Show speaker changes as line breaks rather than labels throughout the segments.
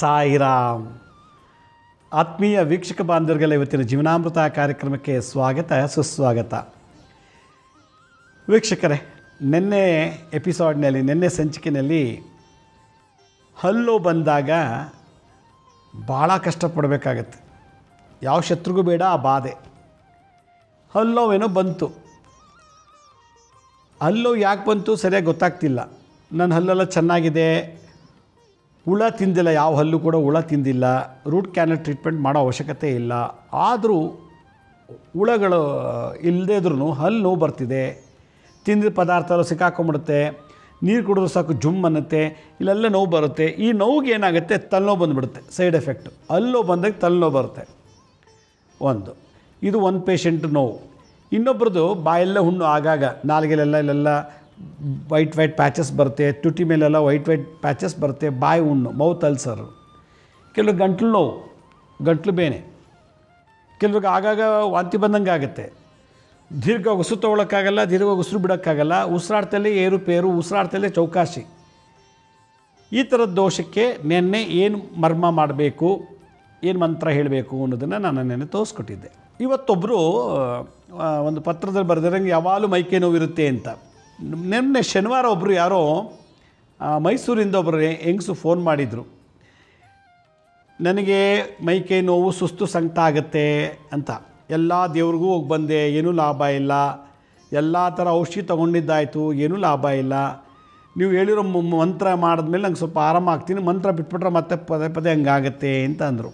ಸಾಯಿರಾಮ್. ಆತ್ಮೀಯ ವೀಕ್ಷಕ ಬಾಂಧವರಿಗೆಲ್ಲ ಇವತ್ತಿನ ಜೀವನಾಮೃತ ಕಾರ್ಯಕ್ರಮಕ್ಕೆ ಸ್ವಾಗತ ಸುಸ್ವಾಗತ. ವೀಕ್ಷಕರೇ, ನಿನ್ನೆ ಎಪಿಸೋಡ್ನಲ್ಲಿ ನಿನ್ನೆ ಸಂಚಿಕೆಯಲ್ಲಿ ಹಲ್ಲು ಬಂದಾಗ ಭಾಳ ಕಷ್ಟಪಡಬೇಕಾಗತ್ತೆ. ಯಾವ ಶತ್ರುಗೂ ಬೇಡ ಆ ಬಾಧೆ. ಹಲ್ಲೋವೇನೋ ಬಂತು. ಹಲ್ಲು ಯಾಕೆ ಬಂತು ಸರಿಯಾಗಿ ಗೊತ್ತಾಗ್ತಿಲ್ಲ. ನನ್ನ ಹಲ್ಲೆಲ್ಲ ಚೆನ್ನಾಗಿದೆ, ಹುಳ ತಿಂದಿಲ್ಲ, ಯಾವ ಹಲ್ಲು ಕೂಡ ಹುಳ ತಿಂದಿಲ್ಲ, ರೂಟ್ ಕ್ಯಾನಲ್ ಟ್ರೀಟ್ಮೆಂಟ್ ಮಾಡೋ ಅವಶ್ಯಕತೆ ಇಲ್ಲ. ಆದರೂ ಹುಳಗಳು ಇಲ್ಲದೇ ಇದ್ರೂ ಹಲ್ಲು ನೋವು ಬರ್ತಿದೆ. ತಿಂದಿದ ಪದಾರ್ಥ ಎಲ್ಲ ಸಿಕ್ಕಾಕೊಂಬಿಡುತ್ತೆ, ನೀರು ಕುಡಿದ್ರು ಸಾಕು ಜುಮ್ ಅನ್ನುತ್ತೆ, ಇಲ್ಲೆಲ್ಲ ನೋವು ಬರುತ್ತೆ. ಈ ನೋವಿಗೆ ಏನಾಗುತ್ತೆ, ತಲೆನೋವು ಬಂದುಬಿಡುತ್ತೆ. ಸೈಡ್ ಎಫೆಕ್ಟು ಹಲ್ಲು ಬಂದಾಗ ತಲೆನೋವು ಬರುತ್ತೆ. ಇದು ಒಂದು ಪೇಷಂಟ್ ನೋವು. ಇನ್ನೊಬ್ರದ್ದು ಬಾಯೆಲ್ಲ ಹುಣ್ಣು ಆಗಾಗ, ನಾಲಿಗೆಲೆಲ್ಲ ಇಲ್ಲೆಲ್ಲ ವೈಟ್ ಪ್ಯಾಚಸ್ ಬರುತ್ತೆ, ತುಟಿ ಮೇಲೆಲ್ಲ ವೈಟ್ ಪ್ಯಾಚಸ್ ಬರುತ್ತೆ, ಬಾಯಿ ಹುಣ್ಣು, ಮೌತ್ ಅಲ್ಸರು. ಕೆಲವು ಗಂಟ್ಲು ನೋವು, ಗಂಟ್ಲು ಬೇನೆ. ಕೆಲವ್ರಿಗೆ ಆಗಾಗ ವಾಂತಿ ಬಂದಂಗೆ ಆಗುತ್ತೆ. ದೀರ್ಘ ಉಸಿರು ತೊಗೊಳಕ್ಕಾಗಲ್ಲ, ದೀರ್ಘ ಉಸಿರು ಬಿಡೋಕ್ಕಾಗಲ್ಲ, ಉಸಿರಾಡ್ತಲೇ ಏರುಪೇರು, ಉಸಿರಾಡ್ತಲೇ ಚೌಕಾಶಿ. ಈ ಥರದ ದೋಷಕ್ಕೆ ನಿನ್ನೆ ಏನು ಮರ್ಮ ಮಾಡಬೇಕು, ಏನು ಮಂತ್ರ ಹೇಳಬೇಕು ಅನ್ನೋದನ್ನು ನಾನು ನೆನ್ನೆ ತೋರಿಸ್ಕೊಟ್ಟಿದ್ದೆ. ಇವತ್ತೊಬ್ಬರು ಒಂದು ಪತ್ರದಲ್ಲಿ ಬರೆದಿರಂಗೆ ಯಾವಾಗಲೂ ಮೈಕೈ ನೋವಿರುತ್ತೆ ಅಂತ. ನಿನ್ನೆ ಶನಿವಾರ ಒಬ್ಬರು ಯಾರೋ ಮೈಸೂರಿಂದ ಒಬ್ಬರು ಹೆಂಗಸು ಫೋನ್ ಮಾಡಿದರು, ನನಗೆ ಮೈಕೈ ನೋವು ಸುಸ್ತು ಸಂಕಟ ಆಗುತ್ತೆ ಅಂತ. ಎಲ್ಲ ದೇವ್ರಿಗೂ ಹೋಗಿ ಬಂದೆ, ಏನೂ ಲಾಭ ಇಲ್ಲ. ಎಲ್ಲ ಥರ ಔಷಧಿ ತೊಗೊಂಡಿದ್ದಾಯಿತು, ಏನೂ ಲಾಭ ಇಲ್ಲ. ನೀವು ಹೇಳಿರೋ ಮಂತ್ರ ಮಾಡಿದ್ಮೇಲೆ ನಂಗೆ ಸ್ವಲ್ಪ ಆರಾಮ ಆಗ್ತೀನಿ, ಮಂತ್ರ ಬಿಟ್ಬಿಟ್ರೆ ಮತ್ತೆ ಪದೇ ಪದೇ ಹಂಗಾಗತ್ತೆ ಅಂತ ಅಂದರು.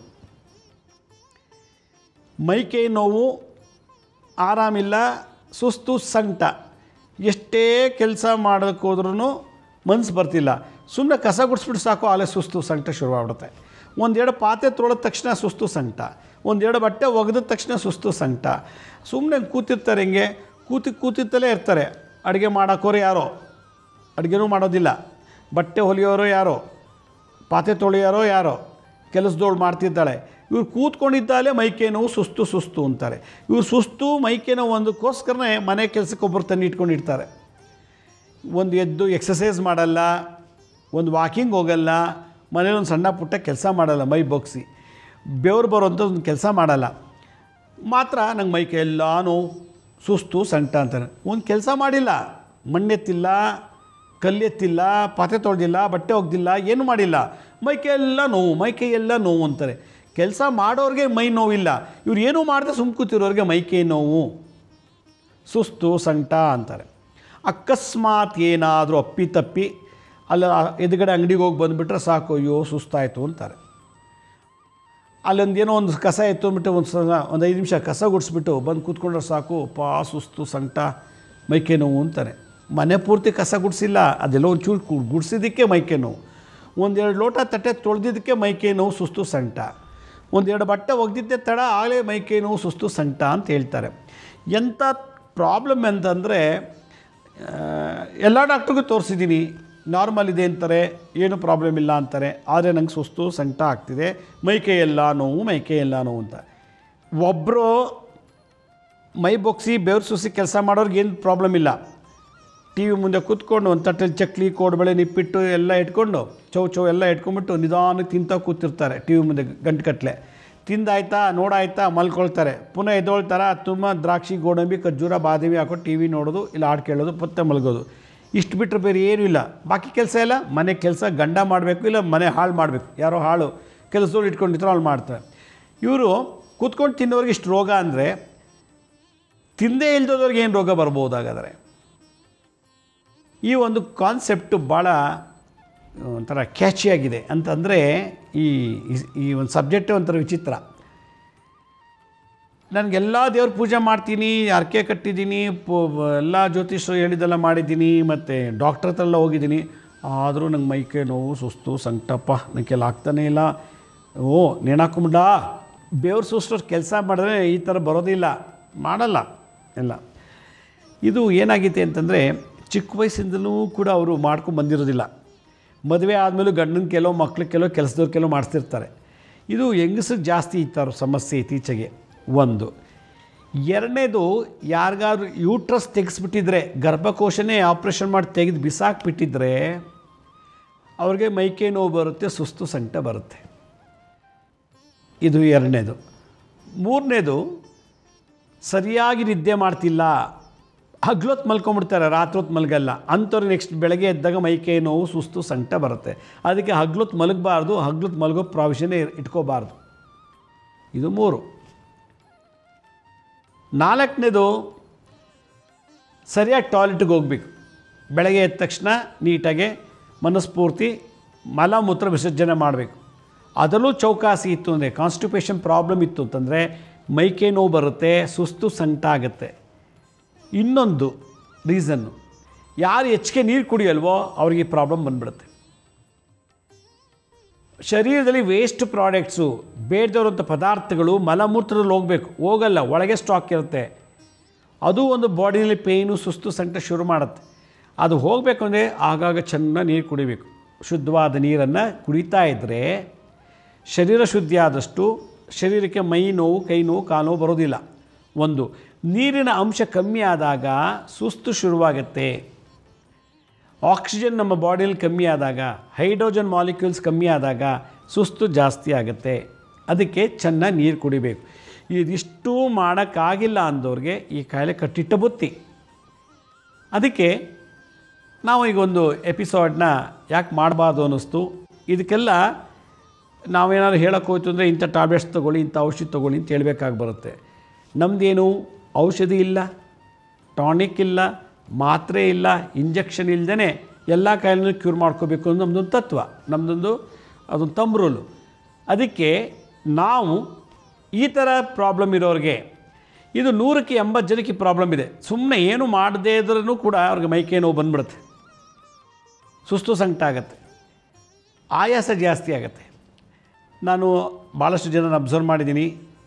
ಮೈಕೈ ನೋವು, ಆರಾಮಿಲ್ಲ, ಸುಸ್ತು ಸಂಕಟ. ಎಷ್ಟೇ ಕೆಲಸ ಮಾಡೋಕ್ಕೆ ಹೋದ್ರೂ ಮನಸ್ಸು ಬರ್ತಿಲ್ಲ. ಸುಮ್ಮನೆ ಕಸ ಗುಡಿಸ್ಬಿಟ್ಟು ಸಾಕು, ಆಲೇ ಸುಸ್ತು ಸಂಕಟ ಶುರುವಾಗ್ಬಿಡುತ್ತೆ. ಒಂದೆರಡು ಪಾತ್ರೆ ತೊಳೆದ ತಕ್ಷಣ ಸುಸ್ತು ಸಂಕಟ, ಒಂದೆರಡು ಬಟ್ಟೆ ಒಗೆದ ತಕ್ಷಣ ಸುಸ್ತು ಸಂಕಟ. ಸುಮ್ಮನೆ ಕೂತಿರ್ತಾರೆ, ಹಿಂಗೆ ಕೂತಿತ್ತಲೇ ಇರ್ತಾರೆ. ಅಡುಗೆ ಮಾಡೋಕೋರು ಯಾರೋ, ಅಡುಗೆನೂ ಮಾಡೋದಿಲ್ಲ. ಬಟ್ಟೆ ಹೊಲಿಯೋರು ಯಾರೋ, ಪಾತ್ರೆ ತೊಳೆಯೋರೋ ಯಾರೋ, ಕೆಲಸದೋಳು ಮಾಡ್ತಿದ್ದಾಳೆ. ಇವ್ರು ಕೂತ್ಕೊಂಡಿದ್ದಾಲೇ ಮೈಕೈ ನೋವು, ಸುಸ್ತು ಅಂತಾರೆ. ಇವ್ರು ಸುಸ್ತು ಮೈಕೈ ನೋವು ಒಂದಕ್ಕೋಸ್ಕರನೇ ಮನೆ ಕೆಲಸಕ್ಕೆ ಒಬ್ಬರು ತಂದು ಇಟ್ಕೊಂಡಿರ್ತಾರೆ. ಒಂದು ಎದ್ದು ಎಕ್ಸಸೈಸ್ ಮಾಡಲ್ಲ, ಒಂದು ವಾಕಿಂಗ್ ಹೋಗಲ್ಲ, ಮನೇಲಿ ಒಂದು ಸಣ್ಣ ಪುಟ್ಟ ಕೆಲಸ ಮಾಡಲ್ಲ, ಮೈ ಬೊಗ್ಸಿ ಬೆವರು ಬರೋಂಥ ಒಂದು ಕೆಲಸ ಮಾಡಲ್ಲ. ಮಾತ್ರ ನಂಗೆ ಮೈಕೈ ಎಲ್ಲ ನೋವು, ಸುಸ್ತು ಸಂಕಟ ಅಂತಾರೆ. ಒಂದು ಕೆಲಸ ಮಾಡಿಲ್ಲ, ಮಣ್ಣೆತ್ತಿಲ್ಲ, ಕಲ್ಲೆತ್ತಿಲ್ಲ, ಪಾತ್ರೆ ತೊಳೆದಿಲ್ಲ, ಬಟ್ಟೆ ಒಗ್ದಿಲ್ಲ, ಏನು ಮಾಡಿಲ್ಲ, ಮೈಕೈ ಎಲ್ಲ ನೋವು ಅಂತಾರೆ. ಕೆಲಸ ಮಾಡೋರಿಗೆ ಮೈ ನೋವಿಲ್ಲ, ಇವ್ರು ಏನೂ ಮಾಡದೆ ಸುಮ್ಮ ಕೂತಿರೋರಿಗೆ ಮೈಕೈ ನೋವು, ಸುಸ್ತು ಸಂಕಟ ಅಂತಾರೆ. ಅಕಸ್ಮಾತ್ ಏನಾದರೂ ಅಪ್ಪಿತಪ್ಪಿ ಅಲ್ಲ ಎದುರುಗಡೆ ಅಂಗಡಿಗೆ ಹೋಗಿ ಬಂದುಬಿಟ್ರೆ ಸಾಕು, ಅಯ್ಯೋ ಸುಸ್ತಾಯಿತು ಅಂತಾರೆ. ಅಲ್ಲೊಂದೇನೋ ಒಂದು ಕಸ ಎತ್ತುಬಿಟ್ಟು ಒಂದು 5 ನಿಮಿಷ ಕಸ ಗುಡಿಸ್ಬಿಟ್ಟು ಬಂದು ಕೂತ್ಕೊಂಡ್ರೆ ಸಾಕು, ಸುಸ್ತು ಸಂಕಟ ಮೈಕೈ ನೋವು ಅಂತಾರೆ. ಮನೆ ಪೂರ್ತಿ ಕಸ ಗುಡಿಸಿಲ್ಲ, ಅದೆಲ್ಲ ಒಂಚೂರು ಗುಡಿಸಿದ್ದಕ್ಕೆ ಮೈಕೈ ನೋವು, ಒಂದೆರಡು ಲೋಟ ತಟ್ಟೆ ತೊಳೆದಿದ್ದಕ್ಕೆ ಮೈಕೈ ನೋವು, ಸುಸ್ತು ಸಂಕಟ, ಒಂದೆರಡು ಬಟ್ಟೆ ಒಗೆದಿದ್ದೆ ತಡ ಆಗಲೇ ಮೈಕೈ ನೋವು, ಸುಸ್ತು ಸಂಕಟ ಅಂತ ಹೇಳ್ತಾರೆ. ಎಂಥ ಪ್ರಾಬ್ಲಮ್ ಅಂತಂದರೆ, ಎಲ್ಲ ಡಾಕ್ಟ್ರಿಗೂ ತೋರಿಸಿದ್ದೀನಿ, ನಾರ್ಮಲ್ ಇದೆ ಅಂತಾರೆ, ಏನು ಪ್ರಾಬ್ಲಮ್ ಇಲ್ಲ ಅಂತಾರೆ. ಆದರೆ ನಂಗೆ ಸುಸ್ತು ಸಂಕಟ ಆಗ್ತಿದೆ, ಮೈಕೈ ಎಲ್ಲ ನೋವು ಅಂತ. ಒಬ್ಬರು ಮೈ ಬೊಗ್ಸಿ ಬೆವರು ಸುಸಿ ಕೆಲಸ ಮಾಡೋರಿಗೆ ಏನು ಪ್ರಾಬ್ಲಮ್ ಇಲ್ಲ. ಟಿ ವಿ ಮುಂದೆ ಕೂತ್ಕೊಂಡು ಒಂದು ತಟ್ಟೆಲಿ ಚಕ್ಲಿ, ಕೋಡುಬಳೆ, ನಿಪ್ಪಿಟ್ಟು ಎಲ್ಲ ಇಟ್ಕೊಂಡು ಚೌ ಎಲ್ಲ ಇಟ್ಕೊಂಡ್ಬಿಟ್ಟು ನಿಧಾನಕ್ಕೆ ತಿಂತ ಕೂತಿರ್ತಾರೆ. ಟಿ ವಿ ಮುಂದೆ ಗಂಟುಗಟ್ಟಲೆ ತಿಂದಾಯ್ತಾ ನೋಡಾಯ್ತಾ ಮಲ್ಕೊಳ್ತಾರೆ. ಪುನಃ ಎದ್ದೊಳ್ತಾರ, ತುಂಬ ದ್ರಾಕ್ಷಿ, ಗೋಡಂಬಿ, ಖರ್ಜೂರ, ಬಾದಾಮಿ ಹಾಕೊಂಡು ಟಿ ವಿ ನೋಡೋದು, ಇಲ್ಲ ಹಾಡು ಕೇಳೋದು, ಮತ್ತೆ ಮಲಗೋದು. ಇಷ್ಟು ಬಿಟ್ಟರೆ ಬೇರೆ ಏನೂ ಇಲ್ಲ. ಬಾಕಿ ಕೆಲಸ ಎಲ್ಲ ಮನೆ ಕೆಲಸ ಗಂಡ ಮಾಡಬೇಕು, ಇಲ್ಲ ಮನೆ ಹಾಳು ಮಾಡಬೇಕು. ಯಾರೋ ಹಾಳು ಕೆಲಸದವ್ರು ಇಟ್ಕೊಂಡಿರ್ತಾರೋ ಹಾಳು ಮಾಡ್ತಾರೆ. ಇವರು ಕೂತ್ಕೊಂಡು ತಿನ್ನೋರಿಗೆ ಇಷ್ಟು ರೋಗ ಅಂದರೆ, ತಿಂದೇ ಇಲ್ದೋದವ್ರಿಗೆ ಏನು ರೋಗ ಬರ್ಬೋದಾಗಾದರೆ? ಈ ಒಂದು ಕಾನ್ಸೆಪ್ಟು ಭಾಳ ಒಂಥರ ಕ್ಯಾಚಿಯಾಗಿದೆ. ಅಂತಂದರೆ ಈ ಒಂದು ಸಬ್ಜೆಕ್ಟೇ ಒಂಥರ ವಿಚಿತ್ರ. ನನಗೆಲ್ಲ ದೇವ್ರ ಪೂಜೆ ಮಾಡ್ತೀನಿ, ಹರಕೆ ಕಟ್ಟಿದ್ದೀನಿ, ಎಲ್ಲ ಜ್ಯೋತಿಷರು ಹೇಳಿದ್ದೆಲ್ಲ ಮಾಡಿದ್ದೀನಿ, ಮತ್ತು ಡಾಕ್ಟ್ರ್ ಹತ್ರ ಎಲ್ಲ ಹೋಗಿದ್ದೀನಿ. ಆದರೂ ನಂಗೆ ಮೈಕೈ ನೋವು, ಸುಸ್ತು ಸಂಕಟಪ್ಪ, ನನಗೆಲ್ಲ ಆಗ್ತಾನೇ ಇಲ್ಲ. ನೇಣಾಕೊಂಬಿಡ. ಬೇವ್ರ ಸುಸ್ತು ಕೆಲಸ ಮಾಡಿದ್ರೆ ಈ ಥರ ಬರೋದಿಲ್ಲ, ಮಾಡಲ್ಲ ಎಲ್ಲ. ಇದು ಏನಾಗಿದೆ ಅಂತಂದರೆ, ಚಿಕ್ಕ ವಯಸ್ಸಿಂದಲೂ ಕೂಡ ಅವರು ಮಾಡ್ಕೊಂಡು ಬಂದಿರೋದಿಲ್ಲ. ಮದುವೆ ಆದಮೇಲೂ ಗಂಡನ ಕೆಲವು ಮಕ್ಳು ಕೆಲವು ಕೆಲಸದವ್ರು ಕೆಲವು ಮಾಡಿಸ್ತಿರ್ತಾರೆ. ಇದು ಹೆಂಗಸ್ರಿಗೆ ಜಾಸ್ತಿ ಈ ಥರ ಸಮಸ್ಯೆ ಇತ್ತೀಚೆಗೆ. ಒಂದು. ಎರಡನೇದು, ಯಾರಿಗಾದ್ರೂ ಯೂಟ್ರಸ್ ತೆಗೆಸ್ಬಿಟ್ಟಿದ್ರೆ, ಗರ್ಭಕೋಶನೇ ಆಪ್ರೇಷನ್ ಮಾಡಿ ತೆಗೆದು ಬಿಸಾಕ್ಬಿಟ್ಟಿದ್ರೆ ಅವ್ರಿಗೆ ಮೈಕೈ ನೋವು ಬರುತ್ತೆ, ಸುಸ್ತು ಸಂಕಟ ಬರುತ್ತೆ. ಇದು ಎರಡನೇದು. ಮೂರನೇದು, ಸರಿಯಾಗಿ ನಿದ್ದೆ ಮಾಡ್ತಿಲ್ಲ, ಹಗ್ಲೊತ್ತು ಮಲ್ಕೊಂಬಿಡ್ತಾರೆ, ರಾತ್ರಿ ಹೊತ್ತು ಮಲಗಲ್ಲ ಅಂಥವ್ರು ನೆಕ್ಸ್ಟ್ ಬೆಳಗ್ಗೆ ಎದ್ದಾಗ ಮೈಕೈ ನೋವು, ಸುಸ್ತು, ಸಂಕಟ ಬರುತ್ತೆ. ಅದಕ್ಕೆ ಹಗ್ಲೊತ್ತು ಮಲಗಬಾರ್ದು, ಹಗ್ಲೊತ್ತು ಮಲಗೋ ಪ್ರಾವಿಷನ್ನೇ ಇಟ್ಕೋಬಾರ್ದು. ಇದು 3. ನಾಲ್ಕನೇದು, ಸರಿಯಾಗಿ ಟಾಯ್ಲೆಟ್ಗೆ ಹೋಗ್ಬೇಕು. ಬೆಳಗ್ಗೆ ಎದ್ದ ತಕ್ಷಣ ನೀಟಾಗೆ ಮನಸ್ಫೂರ್ತಿ ಮಲಮೂತ್ರ ವಿಸರ್ಜನೆ ಮಾಡಬೇಕು. ಅದರಲ್ಲೂ ಚೌಕಾಸಿ ಇತ್ತು ಅಂದರೆ, ಕಾನ್ಸ್ಟಿಪೇಷನ್ ಪ್ರಾಬ್ಲಮ್ ಇತ್ತು ಅಂತಂದರೆ ಮೈಕೈ ನೋವು ಬರುತ್ತೆ, ಸುಸ್ತು, ಸಂಕಟ ಆಗುತ್ತೆ. ಇನ್ನೊಂದು ರೀಸನ್ನು, ಯಾರು ಹೆಚ್ಚಿಗೆ ನೀರು ಕುಡಿಯಲ್ವೋ ಅವ್ರಿಗೆ ಈ ಪ್ರಾಬ್ಲಮ್ ಬಂದ್ಬಿಡುತ್ತೆ. ಶರೀರದಲ್ಲಿ ವೇಸ್ಟ್ ಪ್ರಾಡಕ್ಟ್ಸು, ಬೇಡದವರಂಥ ಪದಾರ್ಥಗಳು ಮಲಮೂತ್ರದಲ್ಲಿ ಹೋಗಲ್ಲ, ಒಳಗೆ ಸ್ಟಾಕ್ ಇರುತ್ತೆ. ಅದು ಒಂದು ಬಾಡಿಯಲ್ಲಿ ಪೇಯ್ನು, ಸುಸ್ತು, ಸಂಕಟ ಶುರು ಮಾಡುತ್ತೆ. ಅದು ಹೋಗಬೇಕು ಅಂದರೆ ಆಗಾಗ ಚೆನ್ನಾಗಿ ನೀರು ಕುಡಿಬೇಕು. ಶುದ್ಧವಾದ ನೀರನ್ನು ಕುಡಿತಾ ಇದ್ದರೆ ಶರೀರ ಶುದ್ಧಿ ಆದಷ್ಟು ಶರೀರಕ್ಕೆ ಮೈ ನೋವು, ಕೈ ನೋವು, ಕಾಲು ನೋವು ಬರೋದಿಲ್ಲ. ಒಂದು, ನೀರಿನ ಅಂಶ ಕಮ್ಮಿ ಆದಾಗ ಸುಸ್ತು ಶುರುವಾಗುತ್ತೆ. ಆಕ್ಸಿಜನ್ ನಮ್ಮ ಬಾಡಿಯಲ್ಲಿ ಕಮ್ಮಿ ಆದಾಗ, ಹೈಡ್ರೋಜನ್ ಮಾಲಿಕ್ಯೂಲ್ಸ್ ಕಮ್ಮಿ ಆದಾಗ ಸುಸ್ತು ಜಾಸ್ತಿ ಆಗುತ್ತೆ. ಅದಕ್ಕೆ ಚೆನ್ನಾಗಿ ನೀರು ಕುಡಿಬೇಕು. ಇದಿಷ್ಟು ಮಾಡೋಕ್ಕಾಗಿಲ್ಲ ಅಂದವ್ರಿಗೆ ಈ ಕಾಯಿಲೆ ಕಟ್ಟಿಟ್ಟ ಬುತ್ತಿ. ಅದಕ್ಕೆ ನಾವು ಈಗ ಒಂದು ಎಪಿಸೋಡ್ನ ಯಾಕೆ ಮಾಡಬಾರ್ದು ಅನ್ನಿಸ್ತು. ಇದಕ್ಕೆಲ್ಲ ನಾವೇನಾದ್ರು ಹೇಳೋಕ್ಕೆ ಹೋಯ್ತು ಅಂದರೆ ಇಂಥ ಟ್ಯಾಬ್ಲೆಟ್ಸ್ ತೊಗೊಳ್ಳಿ, ಇಂಥ ಔಷಧಿ ತೊಗೊಳ್ಳಿ ಅಂತ ಹೇಳಬೇಕಾಗಿ ಬರುತ್ತೆ. ನಮ್ಮದೇನು ಔಷಧಿ ಇಲ್ಲ, ಟಾನಿಕ್ ಇಲ್ಲ, ಮಾತ್ರೆ ಇಲ್ಲ, ಇಂಜೆಕ್ಷನ್ ಇಲ್ಲದೇ ಎಲ್ಲ ಕಾಯಿಲೆನೂ ಕ್ಯೂರ್ ಮಾಡ್ಕೋಬೇಕು ಅನ್ನೋ ನಮ್ಮದೊಂದು ತತ್ವ, ನಮ್ಮದೊಂದು ಅದೊಂದು ತಮ್ಮ ರೂಲು. ಅದಕ್ಕೆ ನಾವು ಈ ಥರ ಪ್ರಾಬ್ಲಮ್ ಇರೋರಿಗೆ, ಇದು 100ಕ್ಕೆ 80 ಜನಕ್ಕೆ ಪ್ರಾಬ್ಲಮ್ ಇದೆ. ಸುಮ್ಮನೆ ಏನು ಮಾಡದೇ ಇದ್ರೂ ಕೂಡ ಅವ್ರಿಗೆ ಮೈಕೈ ನೋವು ಬಂದ್ಬಿಡುತ್ತೆ, ಸುಸ್ತು, ಸಂಕಟ ಆಗುತ್ತೆ, ಆಯಾಸ ಜಾಸ್ತಿ ಆಗುತ್ತೆ. ನಾನು ಭಾಳಷ್ಟು ಜನನ ಅಬ್ಸರ್ವ್ ಮಾಡಿದ್ದೀನಿ.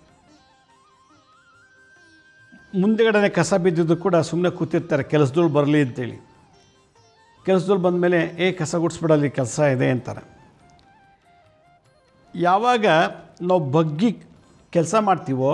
ಮುಂದೆಗಡೆ ಕಸ ಬಿದ್ದಿದ್ದು ಕೂಡ ಸುಮ್ಮನೆ ಕೂತಿರ್ತಾರೆ, ಕೆಲಸದವ್ರು ಬರಲಿ ಅಂತೇಳಿ. ಕೆಲಸದವ್ರು ಬಂದಮೇಲೆ ಕಸ ಗುಡಿಸ್ಬಿಡಲ್ಲಿ ಕೆಲಸ ಇದೆ ಅಂತಾರೆ. ಯಾವಾಗ ನಾವು ಬಗ್ಗಿ ಕೆಲಸ ಮಾಡ್ತೀವೋ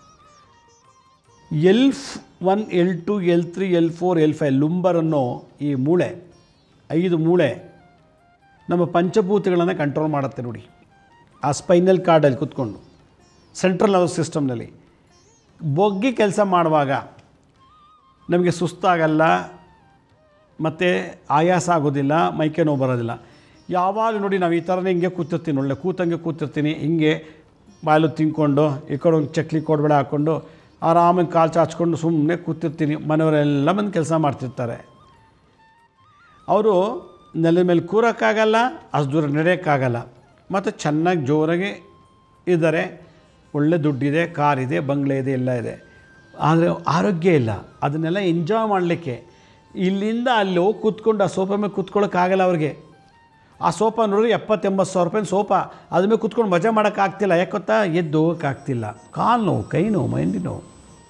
L1, L2, L3, L4, L5 ಲುಂಬರ್ ಅನ್ನೋ ಈ ಮೂಳೆ, 5 ಮೂಳೆ ನಮ್ಮ ಪಂಚಭೂತಗಳನ್ನು ಕಂಟ್ರೋಲ್ ಮಾಡುತ್ತೆ ನೋಡಿ. ಆ ಸ್ಪೈನಲ್ ಕಾರ್ಡಲ್ಲಿ ಕೂತ್ಕೊಂಡು ಸೆಂಟ್ರಲ್ ನರ್ವಸ್ ಸಿಸ್ಟಮ್ನಲ್ಲಿ ಬೊಗ್ಗಿ ಕೆಲಸ ಮಾಡುವಾಗ ನಮಗೆ ಸುಸ್ತಾಗಲ್ಲ, ಮತ್ತು ಆಯಾಸ ಆಗೋದಿಲ್ಲ, ಮೈಕೈ ನೋವು ಬರೋದಿಲ್ಲ. ಯಾವಾಗ ನೋಡಿ ನಾವು ಈ ಥರನೇ ಹಿಂಗೆ ಕೂತಿರ್ತೀನಿ, ಒಳ್ಳೆ ಕೂತಂಗೆ ಕೂತಿರ್ತೀನಿ, ಹಿಂಗೆ ಬಾಯಲು ತಿನ್ಕೊಂಡು ಈ ಕಡೆ ಒಂದು ಚಕ್ಲಿ ಕೊಡಬೇಡ ಹಾಕ್ಕೊಂಡು ಆರಾಮಾಗಿ ಕಾಲು ಚಾಚ್ಕೊಂಡು ಸುಮ್ಮನೆ ಕೂತಿರ್ತೀನಿ. ಮನೆಯವರೆಲ್ಲ ಬಂದು ಕೆಲಸ ಮಾಡ್ತಿರ್ತಾರೆ. ಅವರು ನೆಲದ ಮೇಲೆ ಕೂರೋಕ್ಕಾಗಲ್ಲ, ಅಷ್ಟು ದೂರ ನಡೆಯೋಕ್ಕಾಗಲ್ಲ, ಮತ್ತು ಚೆನ್ನಾಗಿ ಜೋರಾಗಿ ಇದ್ದಾರೆ, ಒಳ್ಳೆ ದುಡ್ಡಿದೆ, ಕಾರಿದೆ, ಬಂಗ್ಲೆ ಇದೆ, ಎಲ್ಲ ಇದೆ. ಆದರೆ ಆರೋಗ್ಯ ಇಲ್ಲ. ಅದನ್ನೆಲ್ಲ ಎಂಜಾಯ್ ಮಾಡಲಿಕ್ಕೆ ಇಲ್ಲಿಂದ ಅಲ್ಲಿ ಹೋಗಿ ಕೂತ್ಕೊಂಡು ಆ ಸೋಫಾ ಮೇಲೆ ಕೂತ್ಕೊಳ್ಳೋಕ್ಕಾಗಲ್ಲ ಅವ್ರಿಗೆ. ಆ ಸೋಫಾ ನೋಡಿದ್ರೆ 70-80 ಸಾವಿರ ರೂಪಾಯಿ ಸೋಫಾ, ಅದ್ರ ಮೇಲೆ ಕೂತ್ಕೊಂಡು ಮಜಾ ಮಾಡೋಕ್ಕಾಗ್ತಿಲ್ಲ. ಯಾಕೆ ಗೊತ್ತಾ? ಎದ್ದು ಹೋಗೋಕ್ಕಾಗ್ತಿಲ್ಲ, ಕಾಲು ನೋವು, ಕೈ ನೋವು, ಮೈಂಡಿ ನೋವು.